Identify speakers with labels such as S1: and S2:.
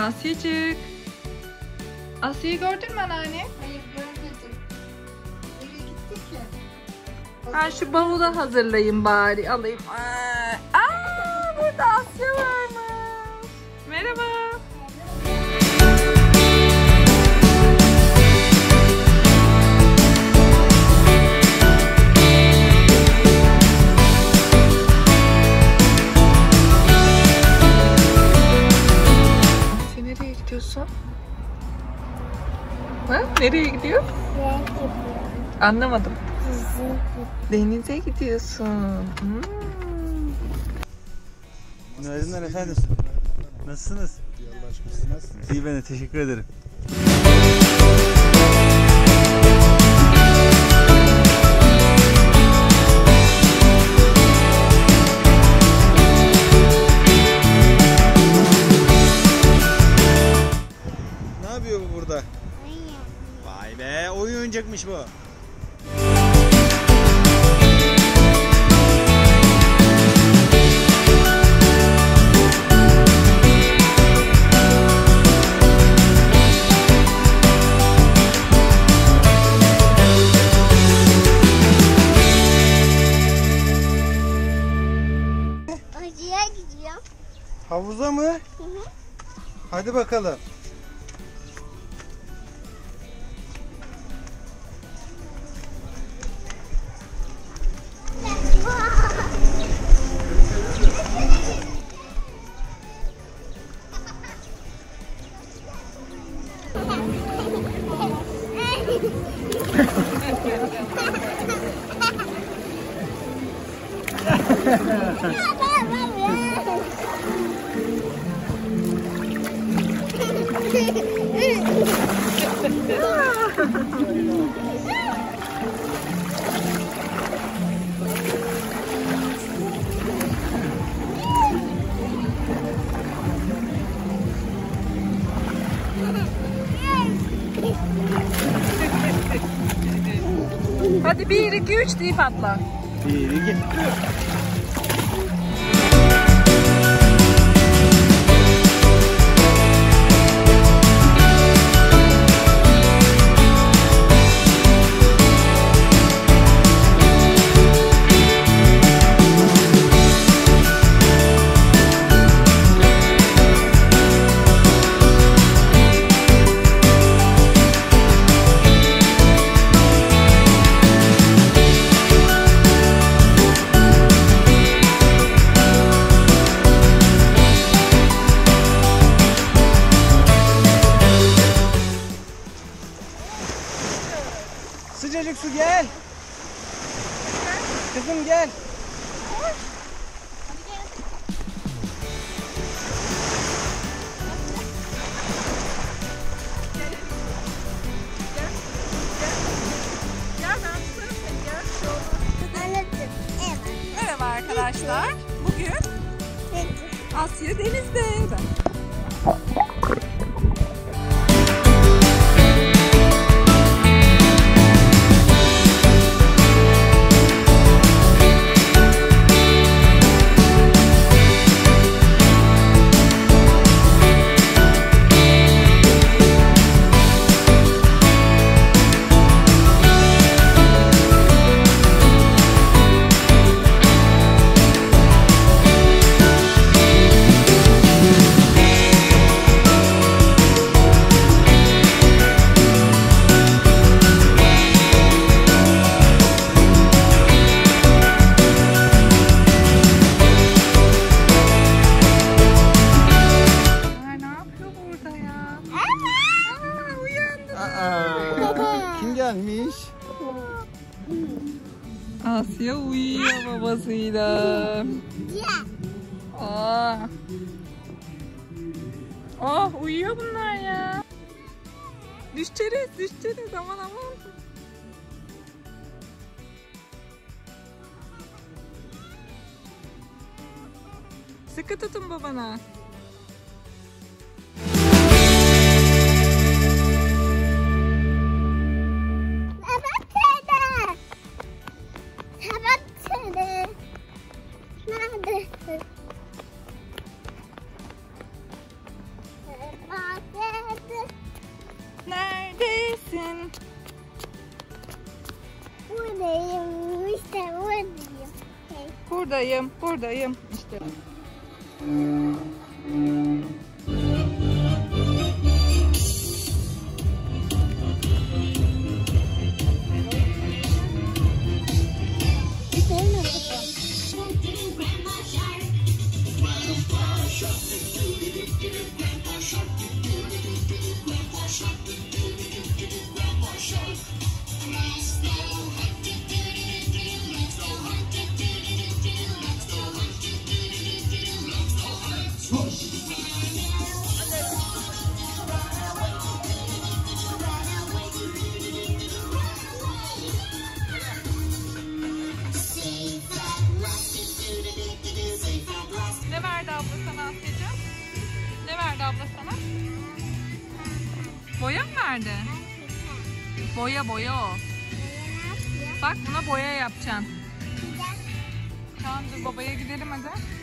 S1: Asyacık. Asya'yı gördün mü anneanne?
S2: Hayır görmedim. Nereye gitti ki?
S1: Ben şu bavulu hazırlayayım bari. Alayım. Burada Asya varmış. Merhaba. Asya nereye gidiyorsun? Ha? Nereye gidiyor? Anlamadım. Denize gidiyorsun.
S3: Günaydınlar efendim. Nasılsınız?
S4: Allah aşkına siz nasılsınız?
S3: İyi, ben de teşekkür ederim. Ne yapıyor bu burada? Vay be, oyun oynayacakmış bu.
S2: Acıya gidiyorum.
S3: Havuza mı?
S2: Hı hı.
S3: Hadi bakalım.
S1: Hadi 1, 2, 3 deyip atla.
S3: 1, 2. Sıcacık su gel. Kızım gel.
S1: Merhaba arkadaşlar. Bugün Asya denizde.
S3: Kim gelmiş?
S1: Asya uyuyor babasıyla. Uyuyor bunlar ya. Düşeriz aman aman. Sıkı tutun babana.
S2: Nerede?
S1: Neredesin?
S2: Buradayım. İşte buradayım.
S1: Buradayım, buradayım. İşte. Ne verdi abla sana Asya'cığım? Ne verdi abla sana? Boya mı verdi? Boya boya o. Bak buna boya yapacaksın. Tamam dur babaya gidelim hadi.